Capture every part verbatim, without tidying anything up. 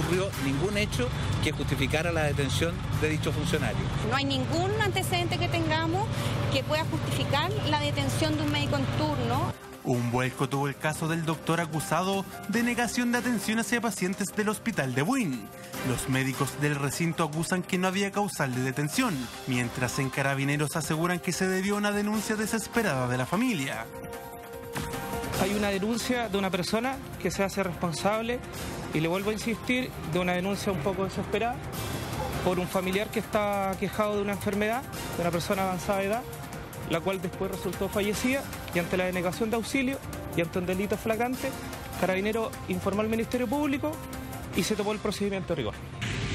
ocurrió ningún hecho que justificara la detención de dicho funcionario. No hay ningún antecedente que tengamos que pueda justificar la detención de un médico en turno. Un vuelco tuvo el caso del doctor acusado de negación de atención hacia pacientes del hospital de Buin. Los médicos del recinto acusan que no había causal de detención, mientras en Carabineros aseguran que se debió a una denuncia desesperada de la familia. Hay una denuncia de una persona que se hace responsable, y le vuelvo a insistir, de una denuncia un poco desesperada por un familiar que está quejado de una enfermedad, de una persona avanzada de edad, la cual después resultó fallecida, y ante la denegación de auxilio y ante un delito flagrante, Carabinero informó al Ministerio Público y se tomó el procedimiento de rigor.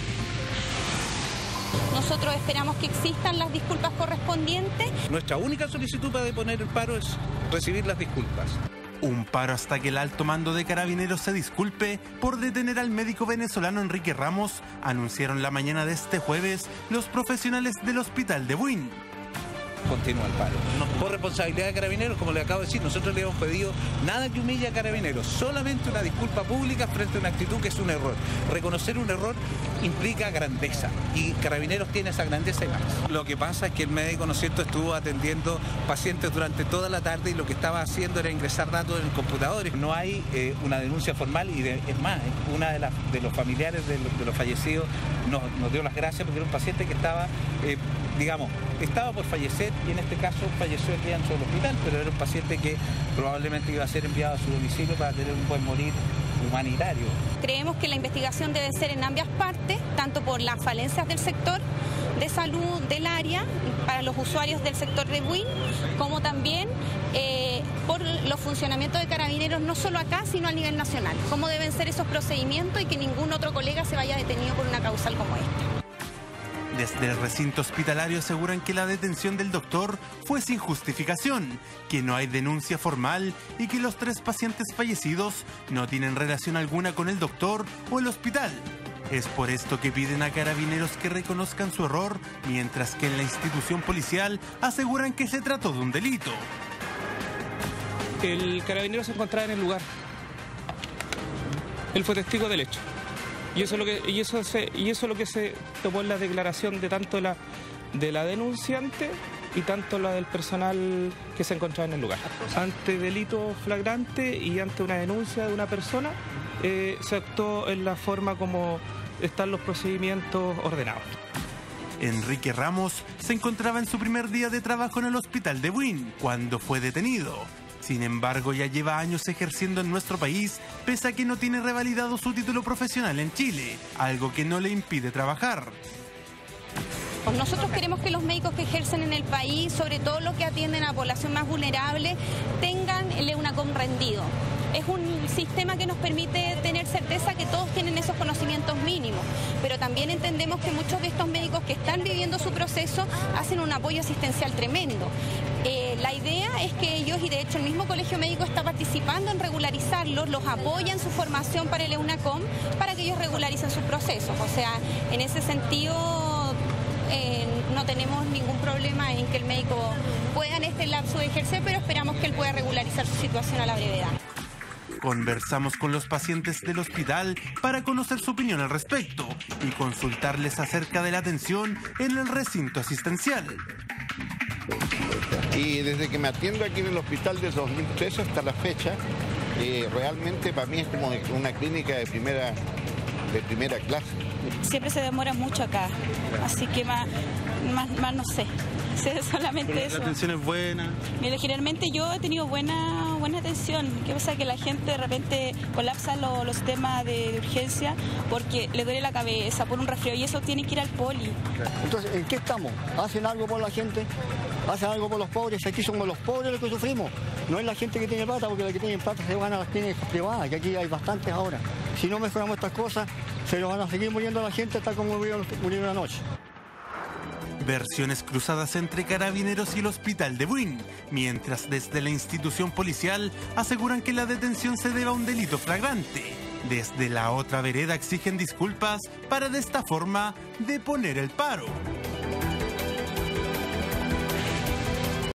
Nosotros esperamos que existan las disculpas correspondientes. Nuestra única solicitud para deponer el paro es recibir las disculpas. Un paro hasta que el alto mando de Carabineros se disculpe por detener al médico venezolano Enrique Ramos, anunciaron la mañana de este jueves los profesionales del hospital de Buin. Continúa el paro. Por responsabilidad de Carabineros, como le acabo de decir, nosotros le hemos pedido nada que humille a Carabineros, solamente una disculpa pública frente a una actitud que es un error. Reconocer un error implica grandeza, y Carabineros tiene esa grandeza y más. Lo que pasa es que el médico, ¿no es cierto?, estuvo atendiendo pacientes durante toda la tarde, y lo que estaba haciendo era ingresar datos en el computador. No hay eh, una denuncia formal, y de, es más, una de, las, de los familiares de los, de los fallecidos nos, nos dio las gracias porque era un paciente que estaba, eh, digamos, estaba por fallecer, y en este caso falleció el día dentro del hospital, pero era un paciente que probablemente iba a ser enviado a su domicilio para tener un buen morir humanitario. Creemos que la investigación debe ser en ambas partes, tanto por las falencias del sector de salud del área, para los usuarios del sector de Buin, como también eh, por los funcionamientos de Carabineros, no solo acá, sino a nivel nacional. Cómo deben ser esos procedimientos y que ningún otro colega se vaya detenido por una causal como esta. Desde el recinto hospitalario aseguran que la detención del doctor fue sin justificación, que no hay denuncia formal y que los tres pacientes fallecidos no tienen relación alguna con el doctor o el hospital. Es por esto que piden a Carabineros que reconozcan su error, mientras que en la institución policial aseguran que se trató de un delito. El carabinero se encontraba en el lugar. Él fue testigo del hecho. Y eso es lo que, y eso se, y eso es lo que se tomó en la declaración de tanto la, de la denunciante y tanto la del personal que se encontraba en el lugar. Ante delito flagrante y ante una denuncia de una persona, eh, se actuó en la forma como están los procedimientos ordenados. Enrique Ramos se encontraba en su primer día de trabajo en el hospital de Buin cuando fue detenido. Sin embargo, ya lleva años ejerciendo en nuestro país, pese a que no tiene revalidado su título profesional en Chile, algo que no le impide trabajar. Nosotros queremos que los médicos que ejercen en el país, sobre todo los que atienden a la población más vulnerable, tengan el EUNACOM rendido. Es un sistema que nos permite tener certeza que todos tienen esos conocimientos mínimos, pero también entendemos que muchos de estos médicos que están viviendo su proceso hacen un apoyo asistencial tremendo. Eh, la idea es que ellos, y de hecho el mismo Colegio Médico está participando en regularizarlos, los apoya en su formación para el EUNACOM, para que ellos regularicen sus procesos. O sea, en ese sentido eh, no tenemos ningún problema en que el médico pueda en este lapso de ejercer, pero esperamos que él pueda regularizar su situación a la brevedad. Conversamos con los pacientes del hospital para conocer su opinión al respecto y consultarles acerca de la atención en el recinto asistencial. Y desde que me atiendo aquí en el hospital desde dos mil tres hasta la fecha, eh, realmente para mí es como una clínica de primera, de primera clase. Siempre se demora mucho acá, así que más, más, más no sé. Solamente Pero eso. ¿La atención es buena? Mira, generalmente yo he tenido buena buena atención. ¿Qué pasa? Que la gente de repente colapsa lo, los temas de, de urgencia porque le duele la cabeza por un resfriado y eso tiene que ir al poli. Entonces, ¿en qué estamos? ¿Hacen algo por la gente? ¿Hacen algo por los pobres? Aquí somos los pobres los que sufrimos. No es la gente que tiene plata, porque la que tiene plata se van a las clínicas privadas, que aquí hay bastantes ahora. Si no mejoramos estas cosas, se nos van a seguir muriendo la gente hasta como murieron, murieron anoche. Versiones cruzadas entre Carabineros y el hospital de Buin, mientras desde la institución policial aseguran que la detención se debe a un delito flagrante. Desde la otra vereda exigen disculpas para de esta forma deponer el paro.